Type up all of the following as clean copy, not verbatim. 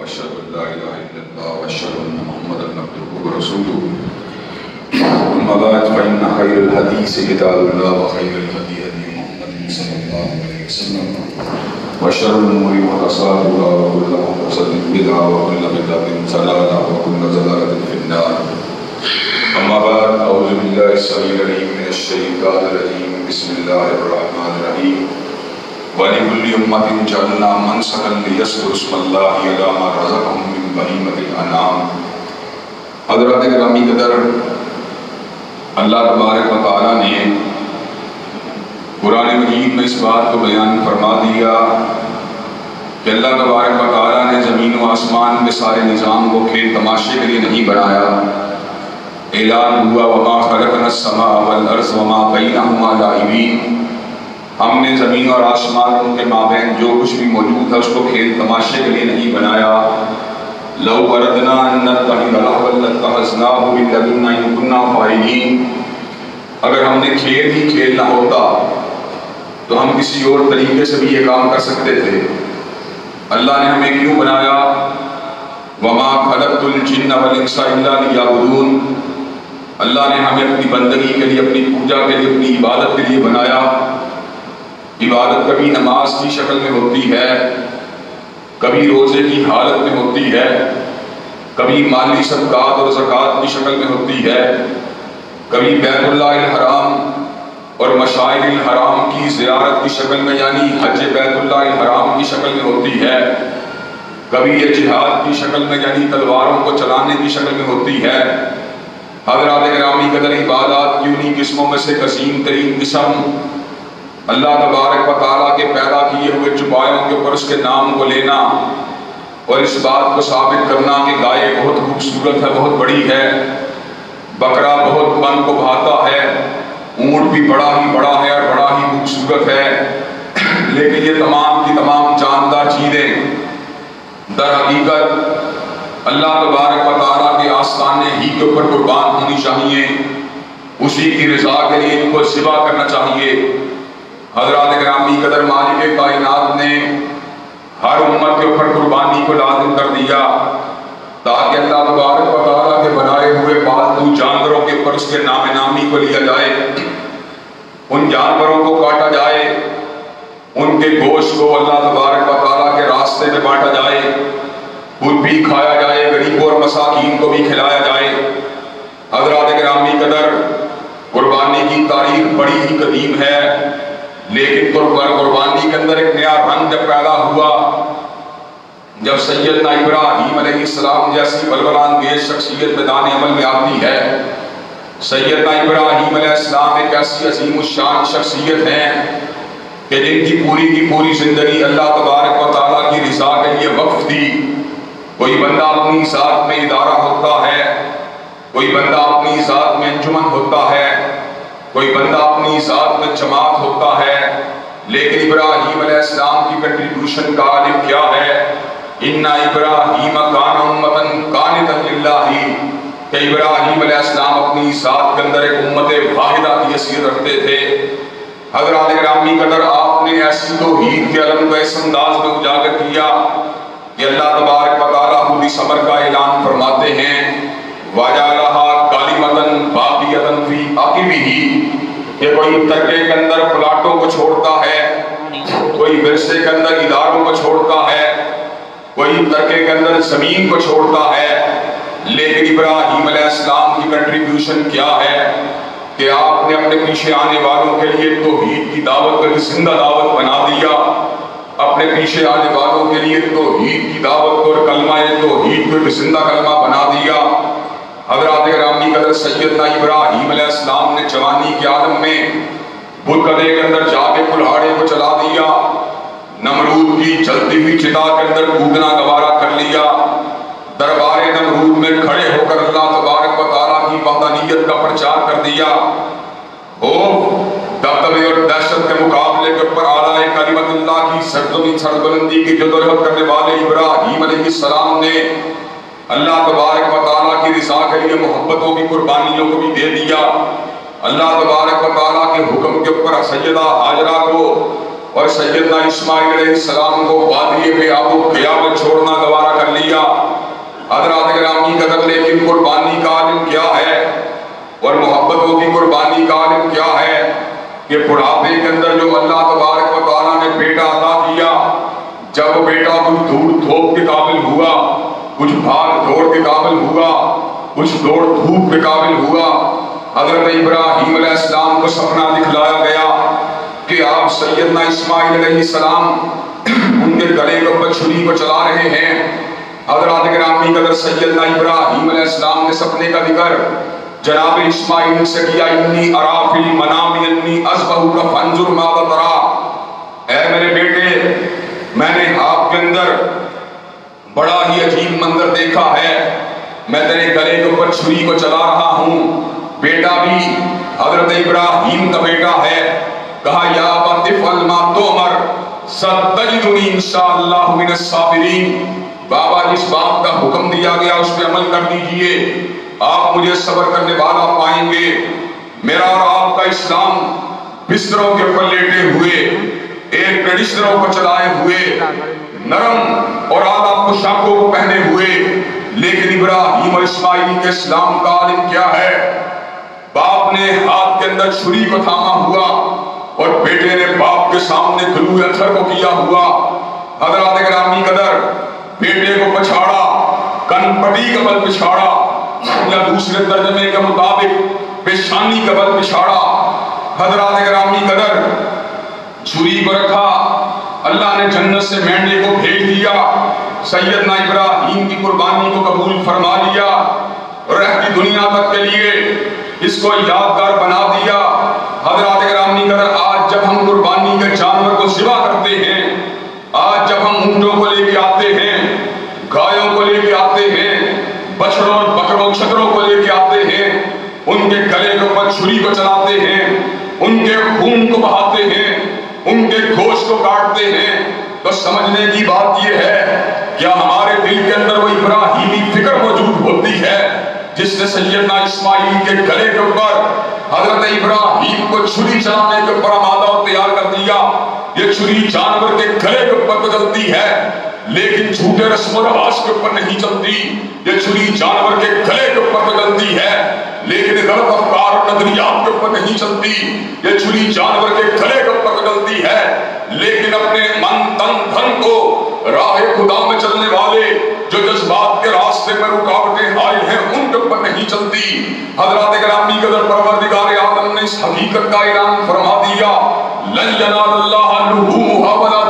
واشهد ان لا اله الا الله واشهد ان محمدا عبده ورسوله اما بعد فان خير الحديث كتاب الله وخير الهدي هدي محمد صلى الله عليه وسلم وشر الامور محدثاتها وكل محدثة بدعة وكل بدعة ضلالة وكل ضلالة في النار. اما بعد اعوذ بالله السميع العليم من الشيطان الرجيم بسم الله الرحمن الرحيم وَلِكُلِّ أُمَّةٍ جَعَلْنَا مَنْسَكًا لِيَذْكُرُوا اسْمَ اللَّهِ عَلَىٰ مَا رَزَقَهُم مِّن بَهِيمَةِ الْأَنْعَامِ. حضرات گرامی قدر، اللہ تبارک و تعالیٰ نے قرآن مجید میں اس بات کو بیان فرما دیا کہ اللہ تبارک و تعالیٰ نے زمین و آسمان میں سارے نظام کو کھیل تماشے کے لیے نہیں بنایا. اعلان ہوا وَمَا خَلَقْنَا السَّمَاءَ وَالْأَرْضَ وَمَا بَيْنَهُمَا لَاعِبِينَ. ہم نے زمین اور آسمان کے مابین جو کچھ بھی موجود ہے اس کو کھیل تماشے کے لیے نہیں بنایا. لَوْ أَرَدْنَا أَن نَّتَّخِذَ لَهْوًا لَّاتَّخَذْنَاهُ مِن لَّدُنَّا إِن كُنَّا فَاعِلِينَ. اگر ہم نے کھیل ہی کھیلنا ہوتا تو ہم کسی اور طریقے سے بھی یہ کام کر سکتے تھے. اللہ نے ہمیں کیوں بنایا؟ وَمَا خَلَقْتُ الْجِنَّ وَالْإِنسَ إِلَّا لِيَعْبُدُونِ. اللہ نے ہمیں اپنی بندگی کے لیے، اپنی پوجا کے لیے، اپنی عبادت کے لیے بنایا. عبادت کبھی نماز کی شکل میں ہوتی ہے، کبھی روزے کی حالت میں ہوتی ہے، کبھی مالی صدقات اور زکوٰۃ کی شکل میں ہوتی ہے، کبھی بیت اللہ الحرام اور مشاعر الحرام کی زیارت کی شکل میں یعنی حج بیت اللہ الحرام کی شکل میں ہوتی ہے، کبھی یہ جہاد کی شکل میں یعنی تلواروں کو چلانے کی شکل میں ہوتی ہے. حضرات گرامی قدر، عبادات کی انہی قسموں میں سے قسیم ترین قسم اللہ تبارک و تعالیٰ کے پیدا کیے ہوئے چوپایوں کے اوپر اس کے نام کو لینا اور اس بات کو ثابت کرنا کہ گائے بہت خوبصورت ہے، بہت بڑی ہے، بکرا بہت من کو بھاتا ہے، اونٹ بھی بڑا ہی بڑا ہے اور بڑا ہی خوبصورت ہے. لیکن یہ تمام کی تمام جاندار چیزیں در حقیقت اللہ تبارک و تعالیٰ کے آستانے ہی کے اوپر قربان ہونی چاہیے. اسی کی رضا کے لیے ان کو ذبح کرنا چاہیے. حضرات گرامی قدر، مالک کائنات نے ہر امت کے اوپر قربانی کو لازم کر دیا تاکہ اللہ تبارک و تعالیٰ کے بنائے ہوئے پالتو جانوروں کے اوپر اس کے نام نامی کو لیا جائے، ان جانوروں کو کاٹا جائے، ان کے گوشت کو اللہ تبارک و تعالیٰ کے راستے میں بانٹا جائے، خود بھی کھایا جائے، غریبوں اور مساکین کو بھی کھلایا جائے. حضرات گرامی قدر، قربانی کی تاریخ بڑی ہی قدیم ہے، لیکن قربانی کے اندر ایک نیا رنگ جب پیدا ہوا جب سیدنا ابراہیم علیہ السلام جیسی بلبلا انگیز شخصیت میدان عمل میں آتی ہے. سیدنا ابراہیم علیہ السلام ایک ایسی عظیم الشان شخصیت ہیں کہ جن کی پوری زندگی اللہ تبارک و تعالیٰ کی رضا کے لیے وقف تھی. کوئی بندہ اپنی ذات میں ادارہ ہوتا ہے، کوئی بندہ اپنی ذات میں انجمن ہوتا ہے، کوئی بندہ اپنی ذات میں جماعت ہوتا ہے، لیکن ابراہیم علیہ السلام کی کنٹریبیوشن کا عالم کیا ہے؟ اِنَّ إِبْرَاهِيمَ كَانَ أُمَّةً قَانِتًا لِلَّهِ. کہ ابراہیم علیہ السلام اپنی ذات کے اندر ایک امت واحدہ کی حیثیت رکھتے تھے. حضرات گرامی قدر، آپ نے ایسی توحید کے علم کو اس انداز میں اجاگر کیا کہ اللہ تبارک و تعالیٰ خود اس امر کا اعلان فرماتے ہیں وَجَعَلَهَا كَلِمَةً بَاقِيَةً فِي عَقِبِهِ. کہ کوئی ترکے کے اندر پلاٹوں کو چھوڑتا ہے، کوئی ورثے کے اندر اداروں کو چھوڑتا ہے، کوئی ترکے کے اندر زمین کو چھوڑتا ہے، لیکن ابراہیم علیہ السلام کی کنٹریبیوشن کیا ہے کہ آپ نے اپنے پیچھے آنے والوں کے لیے توحید کی دعوت کو زندہ دعوت بنا دیا. اپنے پیچھے آنے والوں کے لیے توحید کی دعوت کو اور کلمہ توحید کو ایک زندہ کلمہ بنا دیا. حضرات گرامی قدر، سیدنا ابراہیم علیہ السلام نے جوانی کے عالم میں بتکدے کے اندر جا کے کلہاڑے کو چلا دیا، نمرود کی جلتی ہوئی چتا کے اندر کودنا گوارا کر لیا، دربار نمرود میں کھڑے ہو کر اللہ تبارک و تعالیٰ کی وحدانیت کا پرچار کر دیا. دبدبے اور دہشت کے مقابلے کے اوپر اعلیٰ کلمت اللہ کی سربلندی کی جدوجہد کرنے والے ابراہیم علیہ السلام نے اللہ تبارک و تعالیٰ کی رضا کے لیے محبتوں کی قربانیوں کو بھی دے دیا. اللہ تبارک و تعالیٰ کے حکم کے اوپر سیدہ ہاجرہ کو اور سیدنا اسماعیل علیہ السلام کو وادی بے آب و قیام میں چھوڑنا گوارا کر لیا. اور محبتوں کی قربانی کا عالم کیا ہے کہ بڑھاپے کے اندر جو اللہ تبارک و تعالیٰ نے بیٹا عطا کیا، جب وہ بیٹا کچھ دھوڑ دھوپ کے قابل ہوا، کچھ بھاگ دوڑ کے قابل ہوا، کچھ دوڑ دھوپ کے قابل ہوا، حضرت ابراہیم علیہ السلام کو سپنا دکھلایا گیا کہ آپ سیدنا اسماعیل علیہ السلام ان کے گلے کے اوپر چھری کو چلا رہے ہیں۔ حضرات گرامی قدر سیدنا ابراہیم علیہ السلام نے سپنے کا ذکر جناب اسماعیل سے کیا، انی ارا فی المنام انی اذبحک فانظر ماذا تری، اے میرے بیٹے میں نے آپ کے اندر بڑا ہی عجیب منظر دیکھا ہے، میں تیرے گلے کے اوپر چھری کو چلا رہا ہوں۔ بیٹا بھی حضرت ابراہیم کا بیٹا ہے، کہا یا ابت افعل ما تؤمر ستجدنی انشاءاللہ من الصابرین، بابا جس بات کا حکم دیا گیا اس پہ عمل کر دیجئے، آپ مجھے صبر کرنے والا پائیں گے۔ میرا اور آپ کا اسلام بستروں کے اوپر لیٹے ہوئے، ایئر کنڈیشنروں کو چلائے ہوئے، نرم اور اعلیٰ پوشاکوں کو پہنے ہوئے، لیکن ابراہیم اور اسماعیل کے اسلام کا عالم کیا ہے؟ باپ نے ہاتھ کے اندر چھری کو تھاما ہوا اور بیٹے نے باپ کے سامنے گلوئے اتھر کو کیا ہوا۔ حضرات گرامی قدر بیٹے کو پچھاڑا، کن پٹی کا بل پچھاڑا، یا دوسرے ترجمے کے مطابق پیشانی کا بل پچھاڑا۔ حضرات گرامی قدر چھری کو رکھا، اللہ نے جنت سے مینڈے کو بھیج دیا، سیدنا ابراہیم کی قربانی کو قبول فرما لیا، رہتی دنیا تک کے لیے اس کو یادگار بنا دیا۔ حضرات گرامی قدر آج جب ہم قربانی کے جانور کو ذبح کرتے ہیں، آج جب ہم اونٹوں کو لے کے آتے ہیں، گایوں کو لے کے آتے ہیں، بچڑوں اور بکروں چھتروں کو لے کے آتے ہیں، ان کے گلے کے اوپر چھری کو چلاتے ہیں، ان کے خون کو بہاتے ہیں، ان کے گوشت کو کاٹتے ہیں، تو سمجھنے کی بات یہ ہے کیا ہمارے دل کے اندر وہ ابراہیمی فکر موجود ہوتی ہے جس نے سیدنا اسماعیل کے گلے کے اوپر حضرت ابراہیم کو چھری چلانے کے اوپر آمادہ و تیار کر دیا۔ یہ چھری جانور کے گلے کے اوپر تو چلتی ہے لیکن جھوٹے رسم و رواج کے اوپر نہیں چلتی، یہ چھری جانور کے گلے کے اوپر تو چلتی ہے لیکن غلط افکار اور نظریات کے اوپر نہیں چلتی، یہ چھری جانور کے گلے کے اوپر تو چلتی ہے لیکن اپنے من تن دھن کو راہ خدا میں چلنے والے جو جذبات کے راستے میں رکاوٹیں آئی ہیں ان کے اوپر نہیں چلتی۔ حضرات گرامی قدر پروردگار عالم نے اس حقیقت کا اعلان فرما دیا، لن ینال اللہ لحومها ولا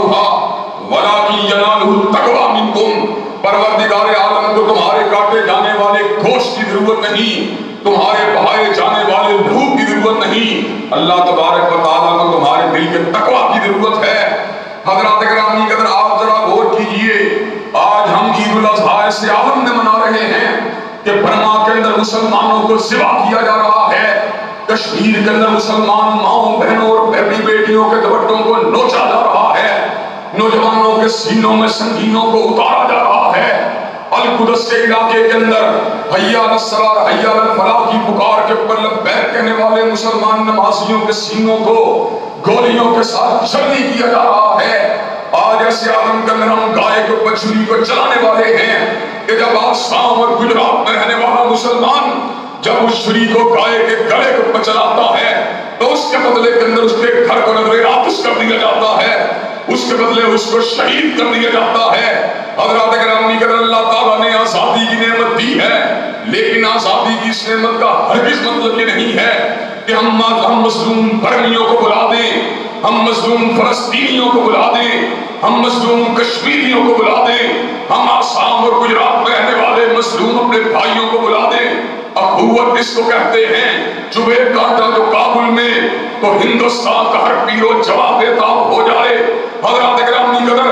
دماؤها ولکن ینالہ التقوی منکم، پروردگار عالم کو تمہارے کاٹے جانے والے گوشت کی ضرورت نہیں، تمہارے بہائے جانے والے لہو کی ضرورت نہیں، اللہ تبارک و تعالیٰ کو تمہارے دل کے تقوی کی ضرورت ہے۔ حضرات گرامی قدر آپ ذرا غور کیجئے، آج ہم عید الاضحیٰ سے عالم میں منا رہے ہیں کہ برما کے اندر مسلمانوں کو ذبح کیا جا رہا ہے، کشمیر کے اندر مسلمان ماؤں بہنوں اور بہنی بیٹیوں کے دوپٹوں کو نوچا جا رہا ہے، نوجوانوں کے سینوں میں سنگینوں کو اتارا جا رہا ہے، القدس کے علاقے کے اندر حی علی الصلاۃ حی علی الفلاح کی پکار کے اوپر لبیک کہنے والے مسلمان نمازیوں کے سینوں کو گولیوں کے ساتھ جلدی کیا جا رہا ہے۔ آج ایسے عالم کے اندر ہم گائے کے اوپر چھری کو چلانے والے ہیں کہ جب آسام اور گجرات میں رہنے والا مسلمان جب اس چھری کو گائے کے گلے کے اوپر چلاتا ہے تو اس کے بدلے کے اندر اس کے گھر کو نظر آتش کر دیا جاتا ہے، اس کے بدلے اس کو شہید کر دیا جاتا ہے۔ حضرات گرامی قدر اللہ تعالیٰ نے آزادی کی نعمت دی ہے لیکن آزادی کی اس نعمت کا ہرگز مطلب یہ نہیں ہے کہ ہم مظلوم برمیوں کو بلا دیں، ہم مظلوم فلسطینیوں کو بلا دیں، ہم مظلوم کشمیریوں کو بلا دیں، ہم آسام اور گجرات میں رہنے والے مظلوم اپنے بھائیوں کو بلا دیں۔ اخوت اس کو کہتے ہیں، چبھے کاٹا جو کابل میں تو ہندوستان کا ہر پیر و جواب بےتاب ہو جائے۔ حضرات گرامی قدر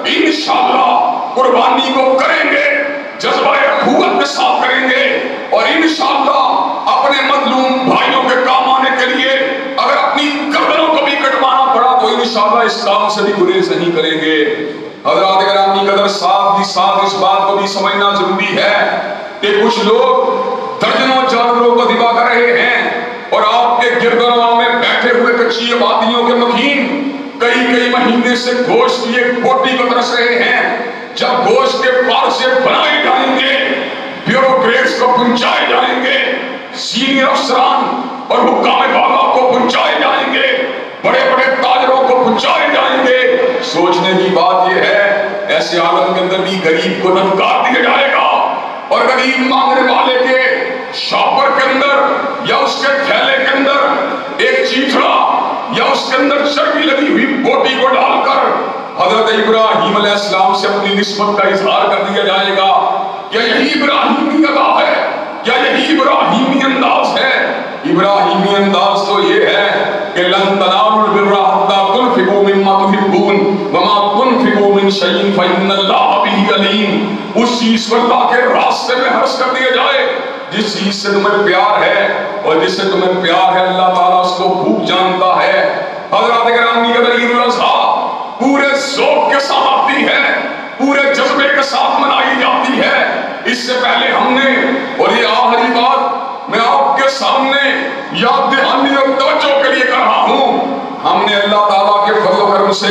انشاءاللہ قربانی کو کریں گے، جذبہ اخوت کے ساتھ کریں گے اور انشاءاللہ اپنے مظلوم بھائیوں کے کام آنے کے لیے اگر اپنی گردنوں کو بھی کٹوانا پڑا تو انشاءاللہ اس کام سے بھی گریز نہیں کریں گے۔ حضرات گرامی قدر ساتھ ہی ساتھ اس بات کو بھی سمجھنا ضروری ہے کہ کچھ لوگ درجنوں جانوروں کو ذبح کر رہے ہیں اور آپ کے گردنوں میں بیٹھے ہوئے کچی آبادیوں کے مکین کئی مہینے سے گوشت کی ایک بوٹی کو ترس رہے ہیں۔ جب گوشت کے پار سے بنائے جائیں گے، بیوروکریٹس کو پہنچائے جائیں گے، سینئر افسران اور حکام باغا کو پہنچائے جائیں گے، بڑے بڑے تاجروں کو پہنچائے جائیں گے۔ سوچنے کی بات یہ ہے ایسے عالم کے اندر بھی غریب کو دھنکار دیا جائے گا، اور غریب مانگنے والے کے شاپر کے اندر یا اس کے تھیلے کے اندر ایک چیتڑا یا اس کے اندر چربی لگی ہوئی بوٹی کو ڈال کر حضرت ابراہیم علیہ السلام سے اپنی نسبت کا اظہار کر دیا جائے گا۔ کیا یہی ابراہیمی ادا ہے؟ کیا یہی ابراہیمی انداز ہے؟ ابراہیمی انداز تو یہ ہے کہ لن تنالوا البر حتى تنفقوا مما تحبون وما تنفقوا من شيء فإن الله به عليم۔ اس چیز کو اللہ کے راستے میں خرچ کر دیا جائے جس چیز سے تمہیں پیار ہے، اور جس سے تمہیں پیار ہے اللہ تعالیٰ اس کو خوب جانتا ہے۔ حضرات گرامی کا عید الاضحیٰ پورے ذوق کے ساتھ آتی ہے، پورے جذبے کے ساتھ منائی جاتی ہے۔ اس سے پہلے ہم نے، اور یہ آخری بات میں آپ کے سامنے یاد دہانی اور توجہ کے لیے کر رہا ہوں، ہم نے اللہ تعالیٰ کے فضل و کرم سے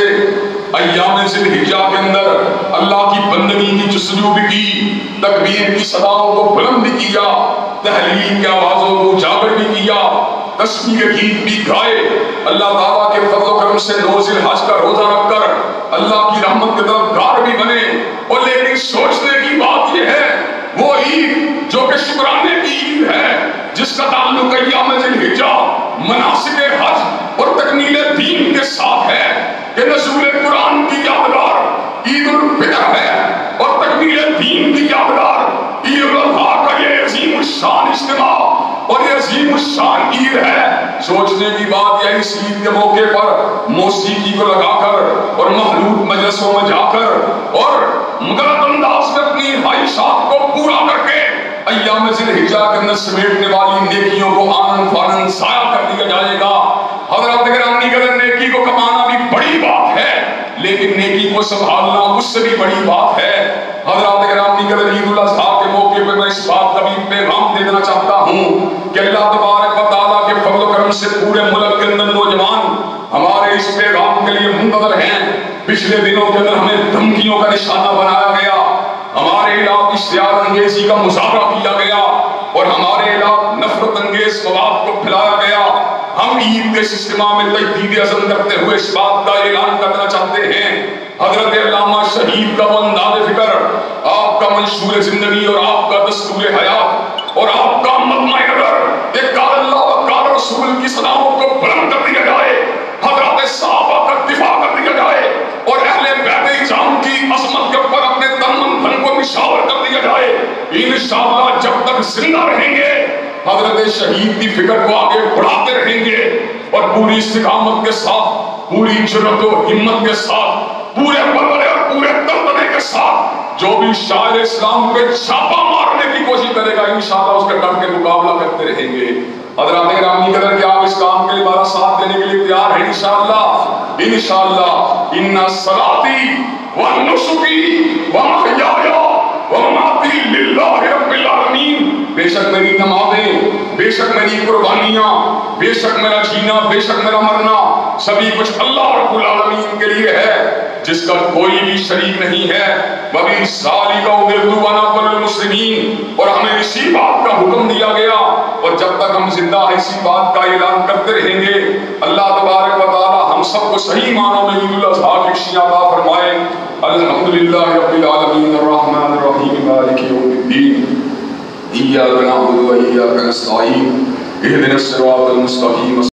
ایام ذی الحجہ کے اندر اللہ کی بندگی کی جستجو بھی کی، تکبیر کی صداؤں کو بلند بھی کیا، تحلیل کی آوازوں کو اجاگر بھی کیا، تسبیح کے گیت بھی گائے۔ اللہ تعالیٰ کے فضل و کرم سے 9 ذی الحج کا روزہ رکھ کر اللہ کی رحمت کے طلبگار بھی بنے۔ اور لیکن سوچنے کی بات یہ ہے وہ عید جو کہ شکرانے کی عید ہے، جس کا تعلق ایام ذی الحجہ مناسک حج اور تکمیل دین کے ساتھ ہے، کہ نزول قرآن کی یادگار عید الفطر ہے اور تکمیل دین کی یادگار عید الاضحیٰ کا یہ عظیم الشان اجتماع اور یہ عظیم الشان عید ہے۔ سوچنے کی بات یہ اس عید کے موقع پر موسیقی کو لگا کر اور مخلوط مجلسوں میں جا کر اور غلط انداز میں اپنی خواہشات کو پورا کر کے ایام ذی الحجہ کے اندر سمیٹنے والی نیکیوں کو آنن فانن ضائع کر دیا جائے گا۔ حضرات گرامی قدر نیکی کو کمانا بھی بڑی بات ہے، لیکن نیکی کو سنبھالنا اس سے بھی بڑی بات ہے۔ حضرات گرامی قدر عید الاضحیٰ کے موقع پر میں اس بات کا بھی پیغام دے دینا چاہتا ہوں کہ اللہ تبارک و تعالیٰ کے فضل و کرم سے پورے ملک کے اندر نوجوان ہمارے اس پیغام کے لیے منتظر ہیں۔ پچھلے دنوں کے اندر ہمیں دھمکیوں کا نشانہ بنایا گیا، ہمارے علاقے اشتعال انگیزی کا مظاہرہ کیا گیا اور ہمارے علاقے نفرت انگیز مواد کو پھیلایا گیا۔ ہم عید کے اجتماع میں تجدید عزم کرتے ہوئے اس بات کا اعلان کرنا چاہتے ہیں، حضرت علامہ شہید کا وہ انداز فکر، آپ کا منشور زندگی اور آپ کا دستور حیات اور آپ کا مطمع نظر ایک قال اللہ و قال رسول کی صداؤں کو بلند کر دیا جائے، حضرات صحابہ کا دفاع کر دیا جائے اور اہل بیت اعظام کی عظمت کے اوپر اپنے تن من دھن کو نشاور کر دیا جائے۔ انشاءاللہ جب تک زندہ رہیں گے حضرت شہید کی فکر کو آگے بڑھاتے رہیں گے اور پوری استقامت کے ساتھ، پوری جرأت و ہمت کے ساتھ، پورے بلبلے اور پورے دمدمے کے ساتھ جو بھی شاعر اسلام پہ چھاپا مارنے کی کوشش کرے گا انشاءاللہ اس کے ڈٹ کے مقابلہ کرتے رہیں گے۔ حضرات گرامی قدر کہ آپ اس کام کے لیے ہمارا ساتھ دینے کے لیے تیار ہیں انشاءاللہ۔ انشاءاللہ ان صلاتی و نسکی و محیایا و مماتی للہ رب العالمین، بے شک میری نمازیں، بے شک میری قربانیاں، بے شک میرا جینا، بے شک میرا مرنا سبھی کچھ اللہ رب العالمین کے لیے ہے جس کا کوئی بھی شریک نہیں ہے۔ وَبِي ذَلِكَ أُمِرْتُ وَأَنَا أَوَّلُ الْمُسْلِمِينَ، اور ہمیں اسی بات کا حکم دیا گیا اور جب تک ہم زندہ اسی بات کا اعلان کرتے رہیں گے۔ اللہ تبارک و تعالی ہم سب کو صحیح معنوں میں عید الاضحیٰ کی خوشیاں عطا فرمائے۔ الحمدللہ رب العالمین الرحمن الرحیم مالک یوم الدین، ایاک نعبد و ایاک نستعین، اہدنا الصراط المستقیم۔